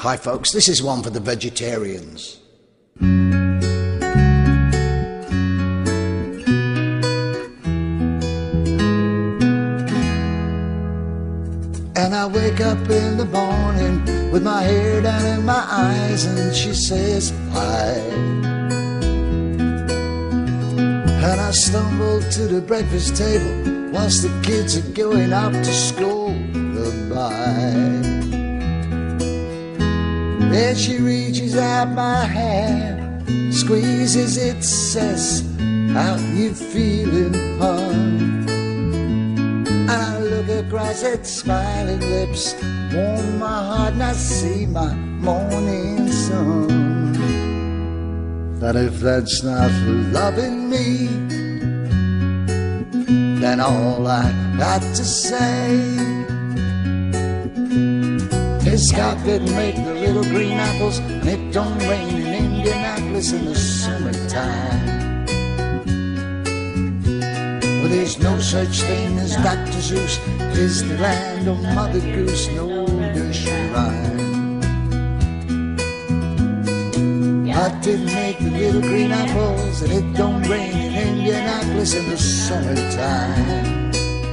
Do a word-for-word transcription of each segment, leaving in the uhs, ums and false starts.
Hi folks, this is one for the vegetarians. And I wake up in the morning with my hair down in my eyes, and she says hi. And I stumble to the breakfast table whilst the kids are going up to school. Goodbye. Then she reaches out my hand, squeezes it, says, how you feeling, hon? And I look across at smiling lips, warm my heart, and I see my morning sun. But if that's not loving me, then all I got to say is God didn't make the little green apples, and it don't rain in Indianapolis in the summertime. Well, there's no such thing as Doctor Seuss, Disneyland or Mother Goose, no nursery rhyme. God didn't make the little green apples, and it don't rain in Indianapolis in the summertime.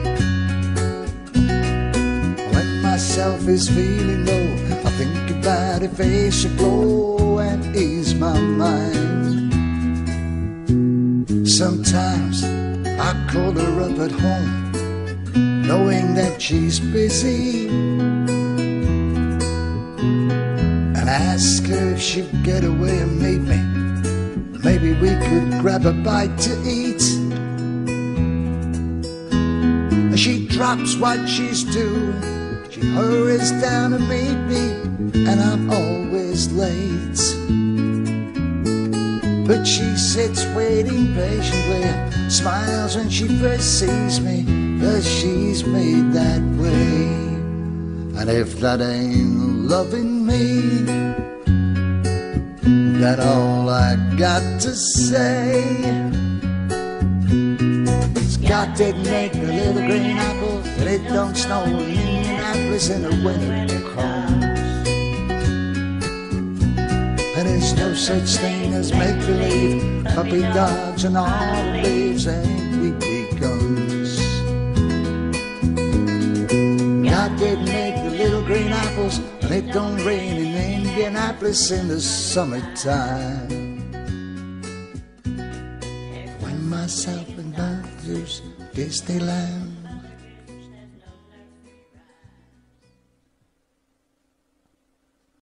When myself is feeling low, I think about a face aglow and ease my mind. Sometimes I call her up at home, knowing that she's busy, and ask her if she'd get away and meet me. Maybe we could grab a bite to eat. She drops what she's doing, she hurries down to meet me, and I'm always late. But she sits waiting patiently, smiles when she first sees me, 'cause she's made that way. And if that ain't loving me, then all I got to say is God didn't make the little green apples, and it don't snow in Indianapolis in the winter cold. And there's no such thing as make-believe, puppy dogs and all leaves and weepy guns. God didn't make the little green apples, and it don't rain in Indianapolis in the summertime. When myself and Doctor Seuss, Disneyland